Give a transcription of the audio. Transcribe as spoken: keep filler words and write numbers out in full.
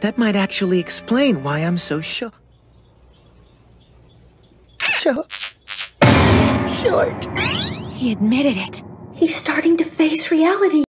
That might actually explain why I'm so sure. Short. Short. He admitted it. He's starting to face reality.